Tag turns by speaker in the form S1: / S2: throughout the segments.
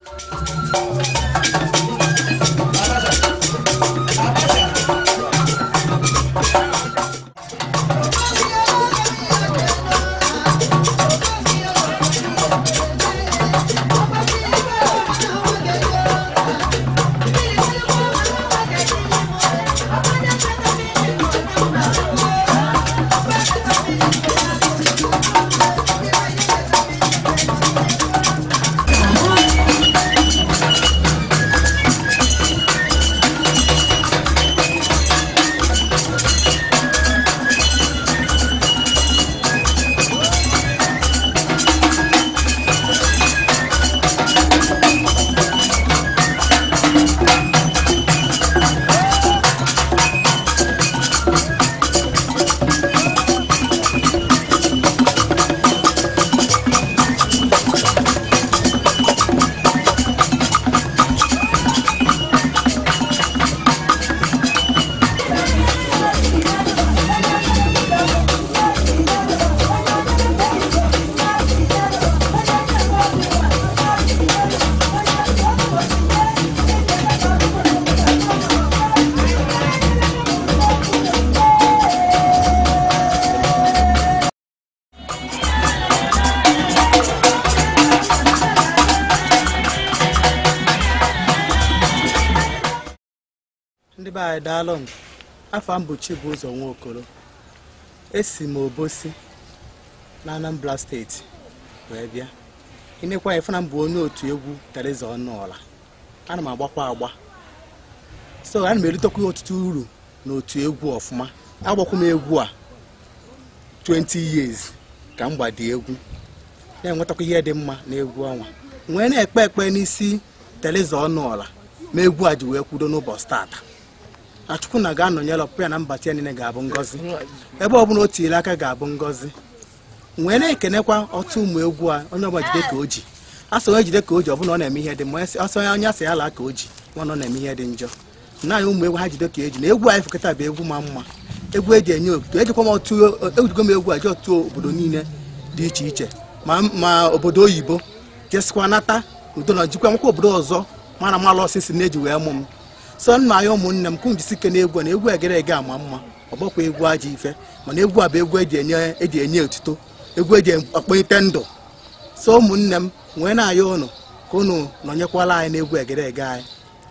S1: By Dalong, I found Buchibus on Wokoro. Esimo Bosi, Anambra State, Webia. In a way, if I'm born to you, that is on Nola. And my Bapa. So I'm ready to go to no to you of ma. I walk me a gua 20 years. Come by the egu. Then what I hear them near Guama. When I pack when you see, that is on Nola. May what you could know about start. Achukuna gano nyelo pia na mbati ni ga-abụ ngozi ebe ọ bụ na otile aka ga-abụ ngozi nwere ekenekwa otu ụmụ egwu a onye ọba jide ka oji aso onye jide ka oji ọ bụ na ọ na-eme ihe dị mma aso onye asị ya la ka oji ọ na-eme ihe dị njọ na anyị ụmụ egwu ha jide ka eji na egwu anyị fụkata bụ egwu ma mma egwu eji enye obodo ejikwa m otu ejigo m egwu aji otu obodo niile dị iche iche ma obodo oyibo kesikwa nata udo na jikwa nkwa obodo ọzọ mara mala osisi na-eji wee mụ m so nna ya ụmụnne m kunjisike na egwu egere ege ama mma ọgbakwa egwu aja ife mana egwu a bụ egwu eji enye otuto egwu eji akpọite ndụ so ụmụnne m nwee na-aya ụnụ ka ụnụ nọnyekwala anyị n'egwu egere ege anyị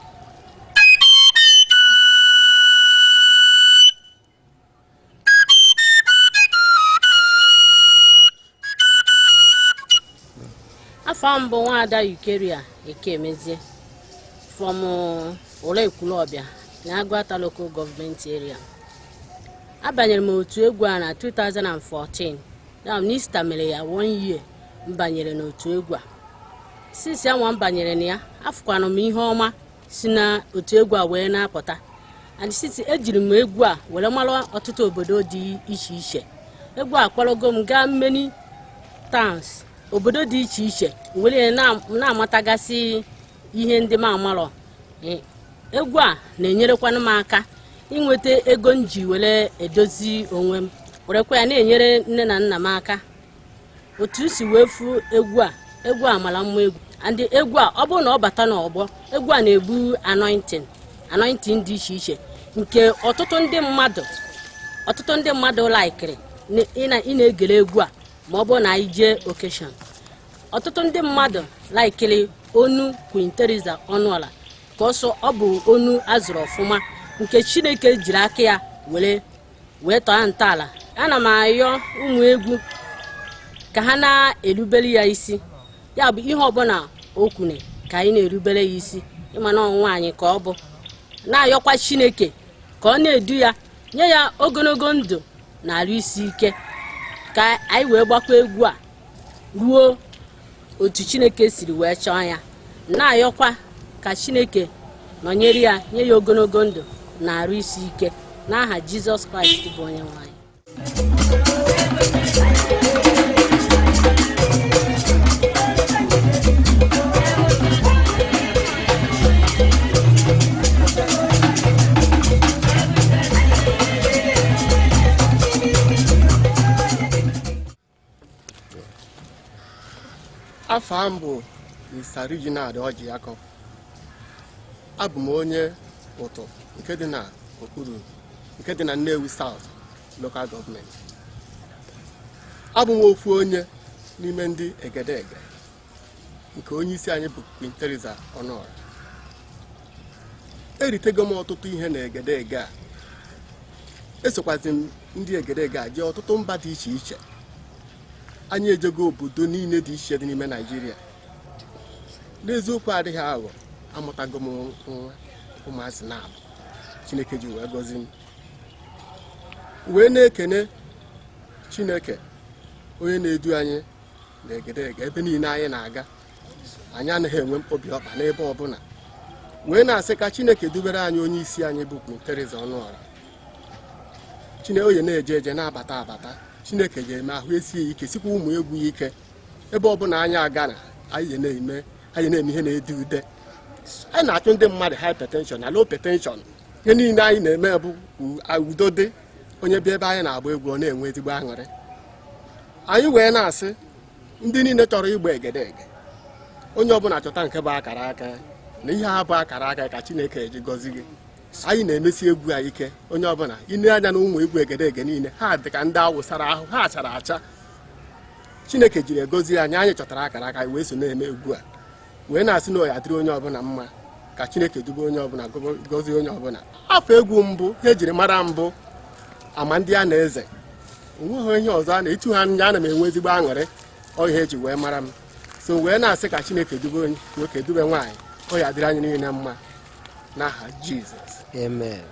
S2: afọ mbụ Nwaada Eukeria Ekemezie from Olekulobia na Agwata local government area. Abanyere m otu egwu a na 2014. Na minista mere ya 1 year mbanyere n'otu egwu a. Since ya nwa mbanyere na ya, afụkwana m ihe ọma si na otu egwu a wee na-apụta. And since ejiri m egwu a were mara ọtụtụ obodo dị iche iche. Egwu a kwalogo m gaa many towns, obodo dị iche iche, were na-amatagasị ihe ndị m amarọ. Egwu a na-enyerekwana m aka inweta ego nji were edozi onwe m werekwa ya na-enyere nne na nna m aka otu si wefu egwu a mara mma egwu and egwu a ọ bụ na ọ bata n'ọgbọ egwu a na-ebu anointing dị iche iche nke ọtụtụ ndị mmadụ laikiri ị na-egere egwu a ma ọ bụ na ije occasion ọtụtụ ndị mmadụ laikiri onu Queen Teresa Ọnụọla ka ọsọ ọ bụ onu azụrụ ọfụma nke Chineke jiri aka ya wee tọọ ntọala. Ana m ayọ ụmụ egwu ka ha na-erubere ya isi, ya bụ ihe ọbụla o kwune ka anyị na-erubere ya isi ịma na ọnwa anyị ka ọ bụ na-ayọkwa Chineke ka ọ na-edu ya nye ya ogologo ndụ na arụ isi ike ka anyị wee gbakwa egwu a ruo otu Chineke siri wee chọọ ya. Na-ayọkwa ka Chineke nọnyere ya nye ya ogologo ndụ na arụ isi ike n'aha Jizọs Kraịst bụ onye nwe anyị.
S3: Afambo Mr. Reginald Orjiako. Abụ m onye ụtụ nke dị na okpuru nke dị na Nnewi South Local Government. Abụ m ofu onye n'ime ndị egedege nke onye isi anyị bụ Queen Teresa Ọnụọra. Eritego m ọtụtụ ihe na egedege a. Esokwazi m ndị egedege a jee ọtụtụ mba dị iche iche. Anyị ejego obodo niile dị iche dị n'ime Naịjirịa. N'eziokwu adịghị aghọ, amụtago m nwa ụmụazị na-abụ Chineke ji wee gọzie m. Wee na-ekene Chineke onye na-edu anyị na egedege ebe niile anyị na-aga. Anyị anaghị enwe mkpobi ọkpa n'ebe ọbụla. Wee na-asị ka Chineke dubere anyị onye isi anyị bụ Queen Teresa Ọnụọra. Chineke onye na-eje eje na-abata abata. Chineke ga-eme ahụ esie ike, sikwa ụmụ egwu ike. Ebe ọbụla anyị aga na anyị na-eme ihe na-ede ude. Anyị na-achụ ndị mmadụ hypertension na low hypertension. Ihe niile anyị na-eme bụ udo dị. Onye bịa ebe anyị na-agba egwu ọ na-enwe ezigbo aṅụrị. Anyị wee na-asị ndị niile chọrọ igba egedege, onye ọbụla chọta nke bụ akara aka na ihe ha bụ akara aka ka Chineke eji gọzie gị. Anyị na-emesi egwu anyị ike. Onye ọbụla ine anya na ụmụ egwu egedege niile ha dị ka ndị awụsara ahụ, ha achara acha. Chineke jiri egozi anyị, anyị chọtara akara aka wee so na-eme egwu a. Wee na-asị na ọ ya dịrị onye ọbụla mma, ka Chineke dube onye ọbụla, gọzie onye ọbụla. Afọ egwu mbụ ihe ejiri mara mbụ ama ndị a na-eze. Onweghị ihe ọzọ a na-etu ha anya, ana m enwe ezigbo aṅụrị. Ọ ihe eji wee mara m. So wee na-asị ka Chineke dube onye nwoke dube nwaanyị, ọ ya dịrị anyị niile mma n'aha Jizọs.
S4: Amen.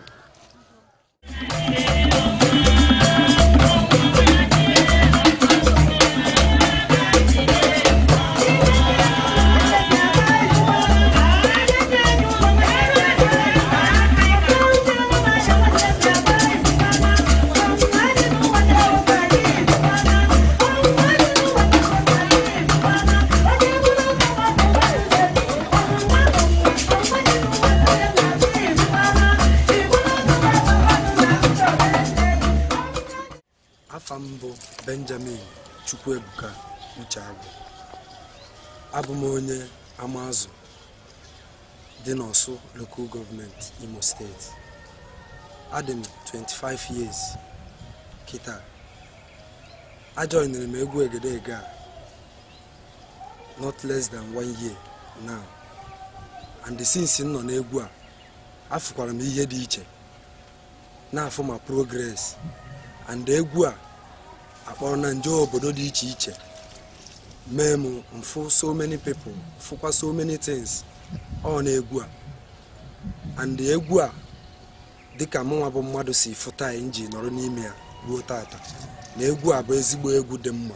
S5: Mbụ Benjamin Chukwuebuka Ucheagwu. Abụ m onye Amazụ dị n'Ọsụ Local Government, Imo State. Adị m 25 years kịta. Ajoinere m egwu egedege a not less than 1 year now. And since m nọ n'egwu a, afụkwara m ihe dị iche, na-afụ ma progress. And egwu a akpọrọ na nje obodo dị iche iche, mee m mfụ so many people, fụkwa so many things ọ na-egwu a. And egwu a dịka mụnwa bụ mmadụ si fụta anyị nji nọrọ n'ime ya ruo tata, na egwu a bụ ezigbo egwu dị mma,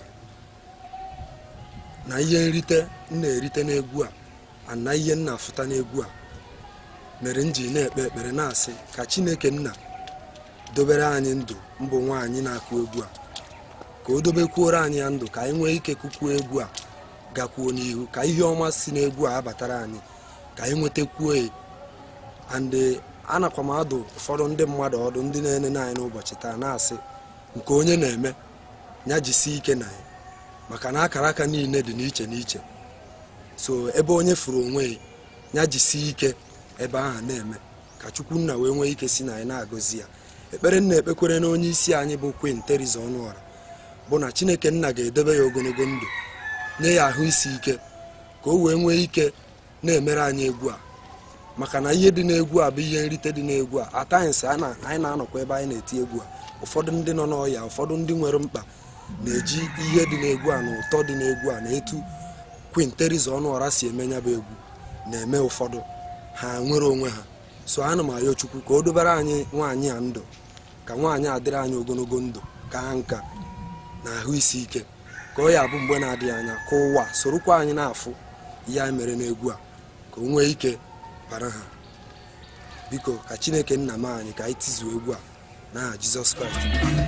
S5: na ihe nrite m na-erite n'egwu a na ihe m na-afụta n'egwu a mere m ji na-ekpe ekpere na-asị ka Chineke nna dobere anyị ndụ mbụ nwaanyị na-akụ egwu a, ka o dobekwuoro anyị ya ndụ, ka anyị nwee ike kụkwuo egwu a gakwuo n'ihu, ka ihe ọma si n'egwu a abatara anyị, ka anyị nwetakwuo ya. And anakwa m adụ ụfọdụ ndị mmadụ ọdụ, ndị na-enene anyị n'ụbọchị taa, na-asị nke onye na-eme ya jisie ike na ya, maka na akara aka niile dị n'iche n'iche. So ebe onye furu onwe ya jisie ike ebe ahụ na-eme, ka Chukwu nna wee nwee ike si na anyị na-agọzi ya. Ekpere nna ekpekwere na onye isi anyị bụ Queen Teresa Ọnụọra bụ na Chineke nna ga-edebe ya ogologo ndụ, nye ya ahụ isi ike, ka o wee nwee ike na-emere anyị egwu a. Maka na ihe dị n'egwu a bụ ihe nrite dị n'egwu a. Atanyịsị anyị na-anọkwa ebe anyị na-eti egwu a, ụfọdụ ndị nọ n'ọya, ụfọdụ ndị nwere mkpa na-eji ihe dị n'egwu a na ụtọ dị n'egwu a na etu Queen Teresa Ọnụọra si eme ya bụ egwu na-eme ụfọdụ ha nwere onwe ha. So ana m ayọ Chukwu ka o dobere anyị nwaanyị a ndụ, ka nwaanyị adịrị anyị ogologo ndụ, ka ha nka na ahụ isi ike, ka ọ ya bụ mgbe na-adịghị anya ka ụwa sorokwa anyị na-afụ ihe anyị mere n'egwu a, ka o nwee ike bara ha. Biko ka Chineke nna m anyị ka anyị tizuo egwu a n'aha Jizọs Kraịst.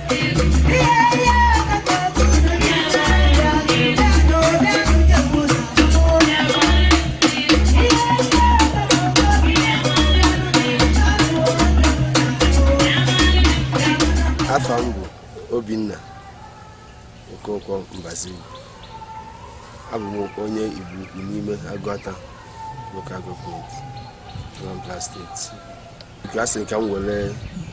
S4: Afọ m bụ Obinna Okonkwo Mbazigwu. abụ m onye Igbo ukwu n'ime Agụata local government Anambra steeti. Nke a sị ka m were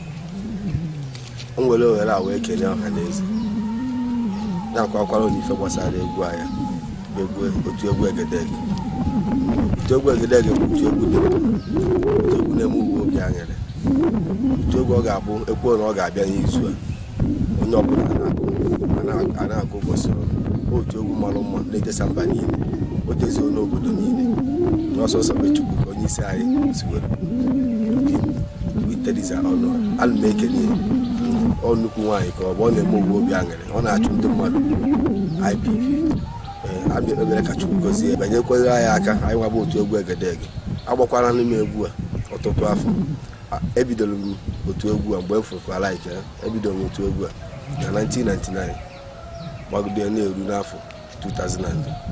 S4: ohere a wee kelee ọha na eze na-akwakwara onye ife gbasara egwu anya otu egwu egedege. Otu egwu egedege bụ otu egwu dị otu egwu na-eme uwe obi aṅụrị, otu egwu ọ ga-abụ ekwuo na ọ ga-abịa n'izu a onye ọbụla a na-agụ gosiri otu egwu mara mma na-ejesa mba niile, o jezie n'obodo niile n'ọsọsọ Chukwu ka onye isi anyị siwere witeriza ọnụ. Ana m ekele ọ nnukwu nwaanyị ka ọ bụ ọ na-eme uwe obi aṅụrị, ọ na-achụ ndị mmadụ IPP. Abịa ekpebere ka Chukwu gozie banyekwere anyị aka anyị nwaba otu egwu egedege. Agbakwara n'ime egwu a ọtụtụ afọ. Ebidoro m otu egwu a mgbe m fụkwara ike, ebidoro m otu egwu a na 1999 gbagide na-eru n'afọ 2015.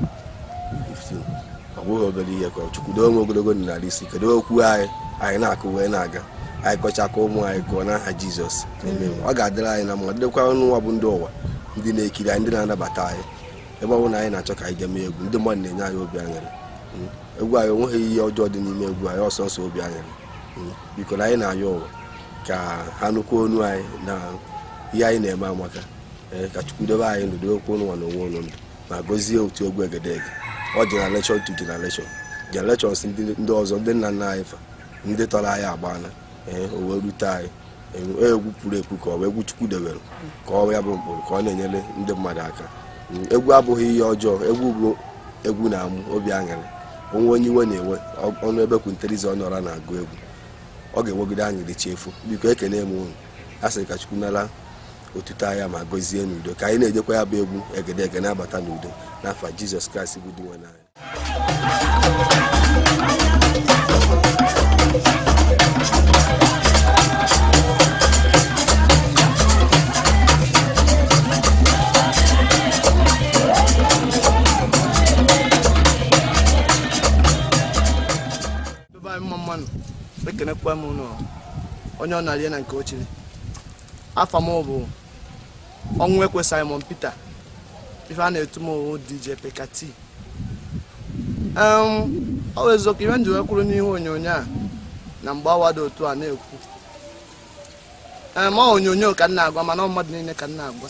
S4: Ọ bụghị obere ihe ka Chukwu doo m ogologo narị isi kedu okwu anyị na-akụ wee na-aga anyị kọchakọ ụmụ anyị kụọ n'aha Jizọs. Ọ ga-adịrị anyị na mma dịkwa ọnụ nwa bụ ndị ụwa ndị na-ekiri anyị, ndị na-anabata anyị ebe ọ bụla anyị na-achọ ka anyị ga mee egwu. Ndị mmadụ na-enye anyị obi aṅụrị. Egwu anyị onweghị ihe ọjọọ dị n'ime egwu anyị, ọsọ nsọ obi aṅụrị. Biko na anyị na-ayọ ụwa ka ha nụkwa onu anyị na ihe anyị na-eme amaka. Ka Chukwu dobe anyị ndụ dokwu ụnụ nwa na onwe ụnụ ndụ ma gọzie otu egwu egedege. Ọ generation to generation, generations ndị ọzọ ndị nna nna anyị fa ndị tọrọ anyị agbana o wee rute anyị. Egwu pụrụ ekwu ka ọ bụ egwu Chukwu debere ka ọ ya bụ mkpụrụ ka ọ na-enyere ndị mmadụ aka. Egwu abụghị ihe ọjọọ, egwu bụ egwu na-amụ obi aṅụrị. Onwe onye iwe na-enwe ọnụ ebe kwinteriza ọnụọra na-agụ egwu, ọ ga-enwegide aṅụrị chefu. Biko ekene m unu, a sị ka Chukwu nara otuto anya ma gọzie n'udo ka anyị na-ejekwa ya bụ egwu egedege na-abata n'udo n'afọ Jizọs Kraịst bụ di nwe anyị.
S6: Ekenekwa m ụnụ onye ọ na-arie na nke ochiri. Afa m bụ ọnwụ ekwe Simon Peter, ife a na-etu m owu DJ Pekati. Ọ wezoka ihe njiwe kwuru n'ihe onyonyo a na mgbe awado otu a na-ekwu ma onyonyo ka m na-agwa mana mmadụ niile ka m na-agwa.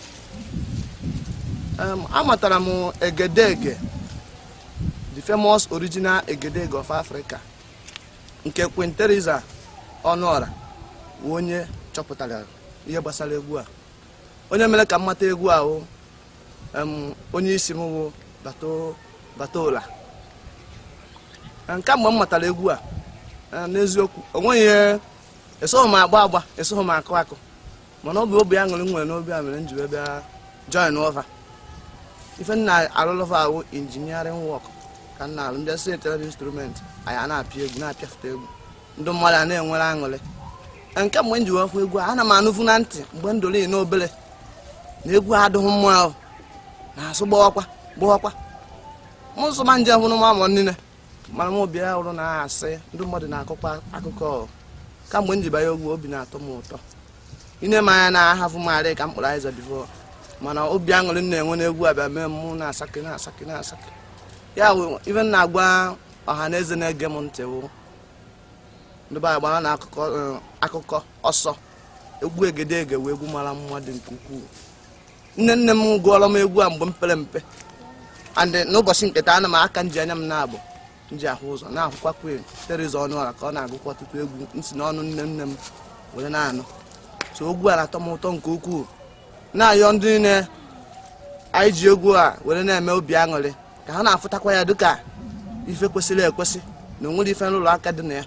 S6: Amatara m egedege, the famous original egedege of Africa nke Quinteriza Ọnụọra bụ onye chọpụtara ihe gbasara egwu a. Onye mere ka mmata egwu a bụ onye isi m bụ Batola. Nke mgbe m matara egwu a n'eziokwu onweghị ihe esoghị m agba esoghị m akụ mana ọ bụ obi aṅụrị nwere n'obi a mere m ji wee bịa join over. Ife nna arụlọva ahụ engineering work ka nna alụ ndị setere instrument anyị na-apịa egwu na-apịafụta egwu ndị mmadụ a na-enwere aṅụrị. Nke mgbe m ji wefụ egwu a ana m anụfu na ntị mgbe ndoli n'obere na egwu adịghị mma ahụ na-asụ gbawakwa m nsọ ma nje hụrụ m amụ niile mana m obi ya hụrụ na-asị ndị mmadụ na-akọkwa akụkọ. Kamgbe m ji banye egwu obi na-atọ m ụtọ ine m anya na-ahafụ m arị ka m kpọrọ Aiza bifo mana obi aṅụrị m na-enwe n'egwu abịa mee m na-asakị ya bụ ife na-agwa ọha na eze na-ege m ntị wụ ndị be agbara na akụkọ ọsọ egwu egedege wee egwu mara mma dị nke ukwuu. Nne m gụọrọ m egwu a mgbe m pere mpe and n'ụbọchị nketa ana m aka nji anya m na-abụ nji ahụ ụzọ na-ahụkwa Quinteriza Ọnụọra ka ọ na-agụkwa ọtụtụ egwu nsi n'ọnụ nne m were na-anụ. So egwu a na-atọ m ụtọ nke ukwuu. Na-ayọ ndị niile anyị ji egwu a were na-eme obi aṅụrị ka ha na-afụtakwa ya dịka ife kwesịrị ekwesị na onwere ife n'ụlọ aka dị na ya.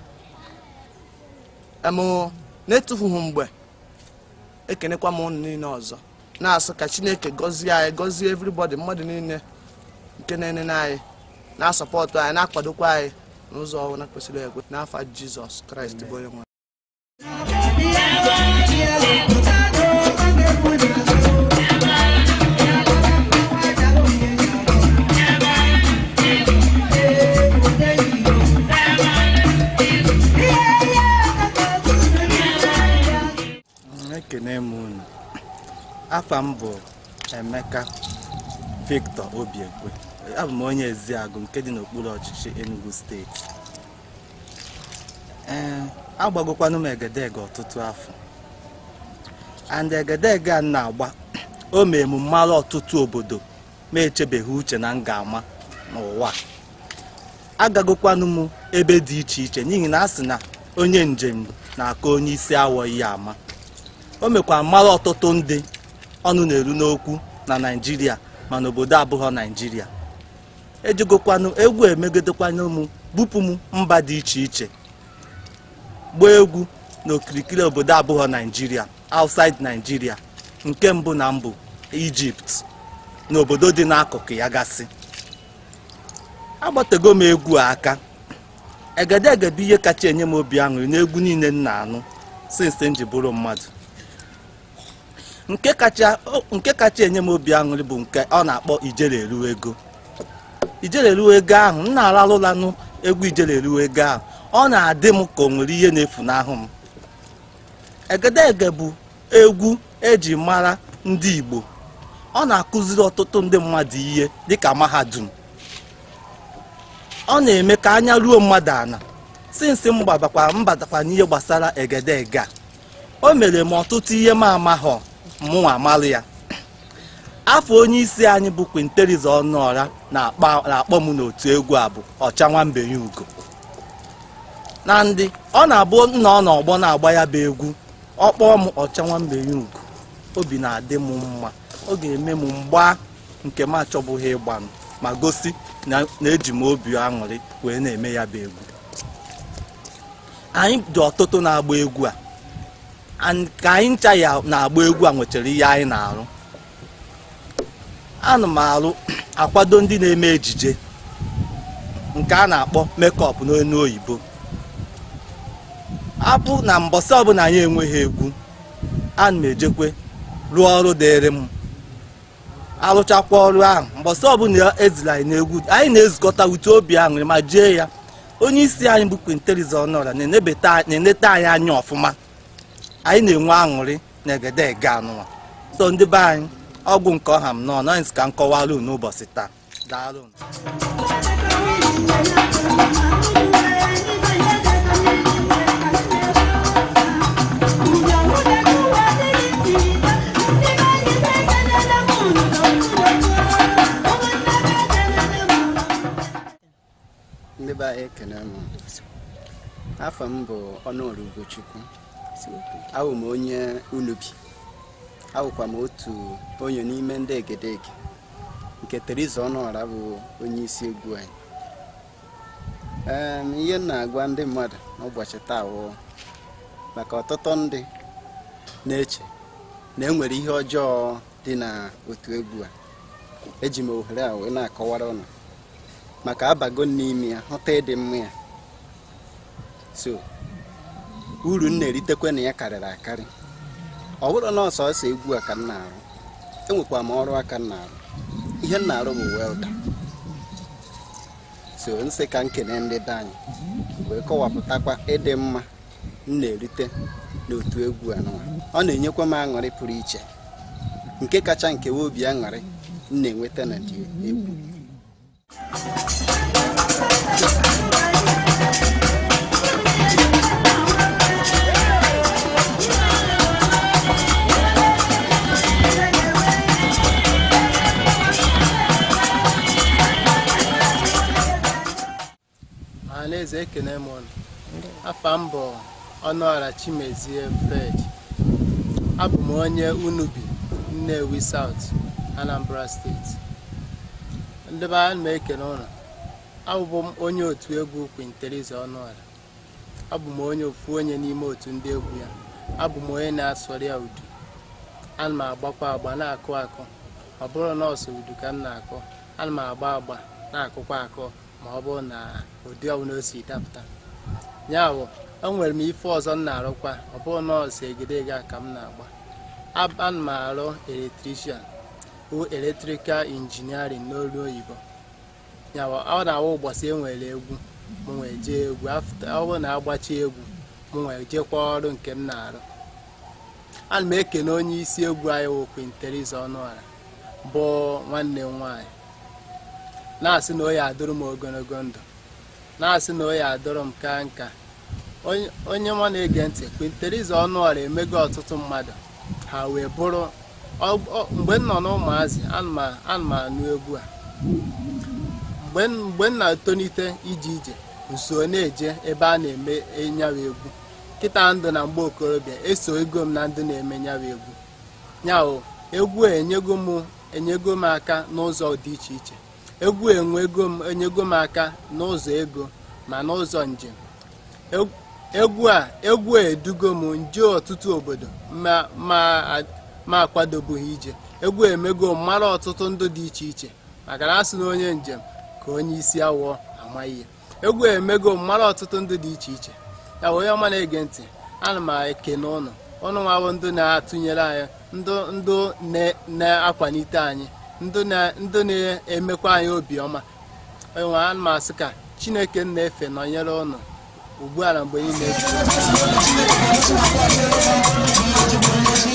S6: Na-etufughị mgbe ekenekwa m ụnụ niile ọzọ na-asụ ka Chineke gọzie anyị, gọzie everybody, mmadụ niile nke na-enene anyị na-asọpọtụ anyị, na-akwadokwa anyị n'ụzọ ọbụla kwesịrị ekwe n'afọ Jizọs Kraịst bụ onye nwe.
S7: Ekene m unu. Afa m bụ Emeka Victor Obiekwe abụ m onye Eziagụ nke dị n'okpuru ọchịchị Enugu steeti. Agbagokwanụ m egedege ọtụtụ afọ, and egedege a na-agba o mee m mara ọtụtụ obodo ma echebeghị uche na m ga-ama n'ụwa. Agagokwanụ m ebe dị iche iche n'ihi na a sị na onye njem na-aka onye isi awọ ihe ama. O mekwa mara ọtụtụ ndị ọnụ na-eru n'okwu na Naịjirịa ma n'obodo abụghị Naịjirịa. Ejigokwanụ egwu emegidekwanụ m bupụ m mba dị iche iche gbaa egwu n'okirikiri obodo abụghị Naịjirịa, outside Naịjirịa. Nke mbụ na mbụ Egypt na obodo dị n'akụkụ ya gasị. Agbatego m egwu aka. Egedege bụ ihe kacha enye m obi aṅụrị n'egwu niile m na-anụ since m ji bụrụ mmadụ. Nke kacha enye m obi aṅụrị bụ nke ọ na-akpọ Ijele Eruo Ego. Ijele Eruo Ego ahụ m na-ararụlanụ egwu Ijele Eruo Ego ahụ, ọ na-adị m ka o nwere ihe na-efunahụ m. Egedege bụ egwu eji mara ndị Igbo. Ọ na-akụziri ọtụtụ ndị mmadụ ihe dịka mahadum. Ọ na-eme ka anya ruo mmadụ ana. Since m batakwa n'ihe gbasara egedege a, o mere m ọtụtụ ihe m amaghọ mụnwa amalụ ya. Afọ onye isi anyị bụ Quinteriz Ọnụọra na-akpọ m n'otu egwu a bụ Ọcha Nwambenye Ugo. Na ndị ọ na-abụ nna ọ n'ọgbọ na-agba ya bụ egwu, ọ kpọọ m Ọcha Nwambenye Ugo, obi na-adị m mma. Ọ ga-eme m mgba nke m achọbụghị ịgbanụ ma gosi na eji m obi aṅụrị wee na-eme ya bụ egwu. Anyị dị ọtụtụ na-agba egwu a, ka anyị ncha ya na-agba egwu a nwechara ihe anyị na-arụ. Ana m akwado ndị na-eme ejije nke a na-akpọ makeup n'onu oyibo. Abụ na mbọsị ọbụla anyị enweghị egwu, ana m ejekwe rụọ ọrụ dịrị m. Arụchakwa ọrụ ahụ, mbọsị ọbụla ezila anyị n'egwu, anyị na-ezukọta wute obi aṅụrị ma jee ya. Onye isi anyị bụ Quinteriz Ọnụọra na-eneta anyị anya ọfụma. Anyị na-enwe aṅụrị na egedege anụwa. So ndị be anyị, ọgwụ nke ọha m nọ nọnyị ka m kọwara unu n'ụbọchị taa. Daalụ.
S8: Ndị be anyị ekene m. Afọ m bụ Ọnụọra Ugochukwu. Awụ m onye Unubi. Awụkwa m otu onye n'ime ndị egedege nke Teriz Ọnụọra bụ onye isi egwu anyị. Ihe m na-agwa ndị mmadụ n'ụbọchị taa wụ maka ọtụtụ ndị na-eche na enwere ihe ọjọọ dị na otu egwu a. Eji m ohere a wee na-akọwara ụnụ maka abago n'ime ya, hụta ịdị mma ya. So uru m na-eritekwe na ya karịrị akarị. Ọ bụrụ na ọsọsọ egwu a ka m na-arụ, enwekwa m ọrụ aka m na-arụ. Ihe m na-arụ bụ welda. So nsị ka nkene ndị be anyị wee kọwapụtakwa ịdị mma m na-erite n'otu egwu a nụwa. Ọ na-enyekwa m aṅụrị pụrụ iche, nke kacha nke obi aṅụrị m na-enweta na dị egwu.
S9: Ọhaneze ekene m unu. Afa m bụ Ọnụọra Chimezie Fred. Abụ m onye Unubi, Nnewi South, Anambra steeti. Ndị be anyị ekene unu. Abụ m onye otu egwu Quinteriz Ọnụọra. Abụ m onye ofu onye n'ime otu ndị egwu ya. Abụ m onye na-asọrị ya udu. Ana m agbakwa agba na-akụ akụ. Ọ bụrụ na ọsọ udu ka m na-akụ, ana m agba agba na-akụkwa akụ ma ọ bụrụ na ụdị ọbụla o si dapụta. Ya bụ, enwere m ife ọzọ m na-arụkwa, ọ bụrụ na ọsọ egedege ka m na-agba. Ana m arụ electrician bụ electrical engineering n'olu oyibo. Ya bụ, ọ na-awụ ụbọchị enwere egwu m nwee jee egwu. Ọ bụrụ na agbachi egwu m nwee jekwa ọrụ nke m na-arụ. Ana m ekene onye isi egwu anyị bụ Quinteriz Ọnụọra bụ nwanne m nwaanyị. na-asị na o ya adụrụ m ogologo ndụ, na-asị na o ya adụrụ m ka nka. Onye nwa na-ege ntị, Queen Teresa Ọnụọra emego ọtụtụ mmadụ ha wee bụrụ. Mgbe m nọ n'ụmụazị ana m anụ egwu a, mgbe m na-etolite ije nso na-eje ebe a na-eme nyawa egwu. Kịta ndụ na mgbe okorobịa eso ego m na ndị na-eme nyawa egwu. Nyawo egwu enyego m aka n'ụzọ dị iche iche. Egwu enyego m aka n'ụzọ ego ma n'ụzọ njem. Egwu edugo m nje ọtụtụ obodo ma akwadobughị ije. Egwu emego mara ọtụtụ ndụ dị iche iche, maka na asị na onye njem ka onye isi awọ ama ihe. Egwu emego mara ọtụtụ ndụ dị iche iche. Ya onye ọma na-ege ntị, ana m ekene ụnụ nwawo ndụ na-atụnyere anyị, ndụ na-akwalite anyị, ndụ na-emekwa anyị obiọma. Onye nwe ana m asị ka Chineke na-efe nọnyere ụnụ ugbu a na mgbe niile.